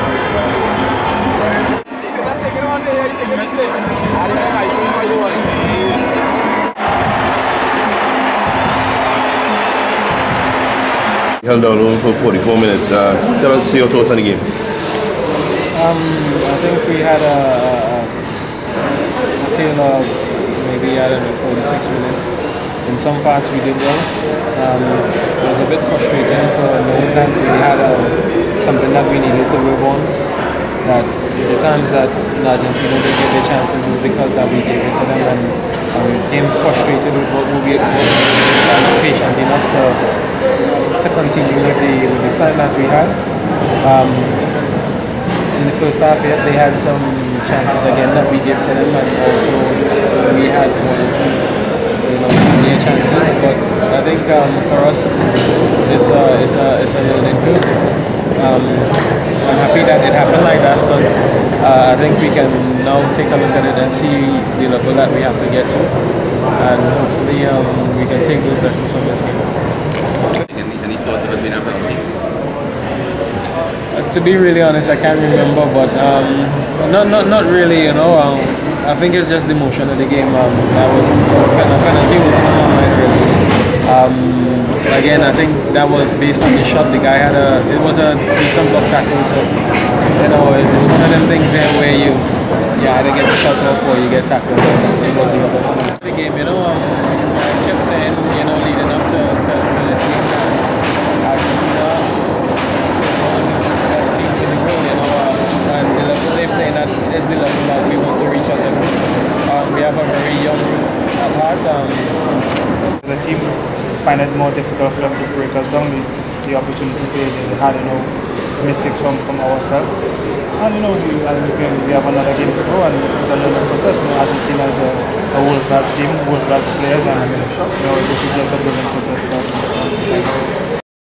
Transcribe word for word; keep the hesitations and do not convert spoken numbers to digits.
Held down over for forty-four minutes. Uh, tell us your thoughts on the game. Um, I think we had a, a, a tale of maybe, I don't know, forty-six minutes. In some parts we did well. Um, it was a bit frustrating for knowing that we had a, something that we needed to work on. That the times that Argentina did get their chances is because that we gave it to them, and um, came frustrated with what we were not patient enough to to continue with the with the plan that we had. Um, in the first half, yes, they had some chances again that we gave to them, and also we had one or two, you know, near chances. But I think um, for us, it's a it's a it's a learning curve. Um, I'm happy that it happened like that, but uh, I think we can now take a look at it and see the level that we have to get to, and hopefully um, we can take those lessons from this game. Any, any thoughts of it being a penalty? Uh, to be really honest, I can't remember, but um, not not not really. You know, um, I think it's just the motion of the game. Um, that was the penalty wasn't on my mind really. Um, again, I think that was based on the shot. The guy had a it was a decent block tackle, so you know it's one of them things there where you you either get the shot off or you get tackled. It was the other the game. You know, um, I kept saying, you know, leading up to, to, to this game, Argentina is one of the best teams in the world, you know, uh, and the level they play at is the level that we want to reach at them. Um, we have a very young group at heart. Um, As a team, find it more difficult for them to break us down. The, the opportunities they, they had, you know, mistakes from, from ourselves. And you know, we, and we have another game to go, and it's a learning process. You know, Argentina is a, a world-class team, world-class players, and you know, this is just a building process for us.